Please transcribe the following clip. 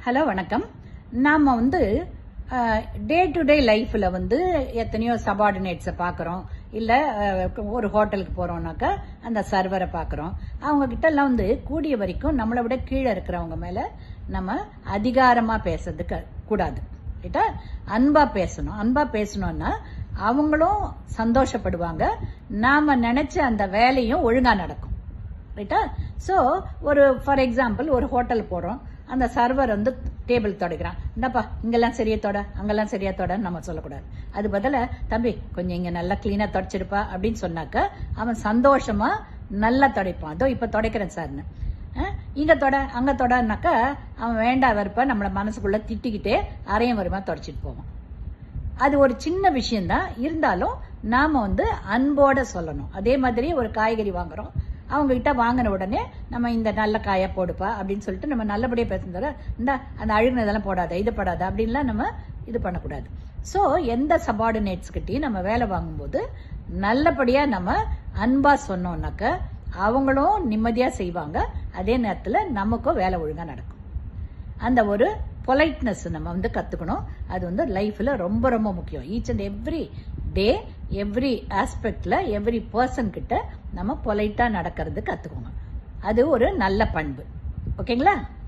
Hello வணக்கம். நாம day to day லைஃப்ல எத்தனையோ சபார்டினேட்ஸை பார்க்குறோம். இல்லை ஒரு ஹோட்டலுக்கு போறோம்னாக்கா அந்த சர்வரை பார்க்குறோம். அவங்க கிட்ட எல்லாம் கூடிய வரைக்கும் நம்மளை விட கீழே இருக்கிறவங்க மேல நம்ம அதிகாரமா பேசுறதுக்கு கூடாது. ரைட்டா? அன்பா பேசணும். அன்பா பேசணும்னா அவங்களும் சந்தோஷப்படுவாங்க, நாம நினைச்ச அந்த வேலையும் ஒழுங்கா நடக்கும். ரைட்டா? சோ ஒரு ஃபார் எக்ஸாம்பிள் ஒரு ஹோட்டல் போறோம், அந்த சர்வர் டேபிள் தொடக்கிறான், இந்தப்பா இங்கெல்லாம் சரியா தொட, அங்கெல்லாம் சரியா தொடன்னு நம்ம சொல்லக்கூடாது. அது பதிலா தம்பி கொஞ்சம் இங்க நல்லா கிளீனா தொடச்சிருப்பா அப்படின்னு சொன்னாக்க அவன் சந்தோஷமா நல்லா தொடைப்பான். அதோ இப்ப தொடைக்கிறேன் சார்னு. இங்க தொட அங்க தொடனாக்கா அவன் வேண்டாம் வெறுப்பா நம்மள மனசுக்குள்ள திட்டிக்கிட்டே அரையும் வருமா தொடச்சிட்டு போவான். அது ஒரு சின்ன விஷயம்தான், இருந்தாலும் நாம அன்போட சொல்லணும். அதே மாதிரி ஒரு காய்கறி வாங்குறோம், அவங்க கிட்ட வாங்கின உடனே நம்ம இந்த நல்ல காயா போடுப்பா அப்படின்னு சொல்லிட்டு நம்ம நல்லபடியா பேசுறத இந்த அந்த அழுகுனதெல்லாம் போடாத, இது படாத அப்படின்லாம் நம்ம இது பண்ணக்கூடாது. சோ எந்த சபார்டினேட்ஸ் கிட்டையும் நம்ம வேலை வாங்கும்போது நல்லபடியா நம்ம அன்பா சொன்னோம்னாக்க அவங்களும் நிம்மதியா செய்வாங்க, அதே நேரத்துல நமக்கும் வேலை ஒழுங்கா நடக்கும். அந்த ஒரு பொலைட்னஸ் நம்ம கத்துக்கணும். அது லைஃப்ல ரொம்ப ரொம்ப முக்கியம். Each and every day every ஆஸ்பெக்ட்ல எவ்ரி பர்சன் கிட்ட நம்ம பொலைட்டா நடக்கிறது கத்துக்கோங்க. அது ஒரு நல்ல பண்பு. ஓகேங்களா?